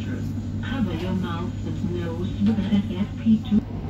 dangerous. Cover your mouth and nose with an FFP2.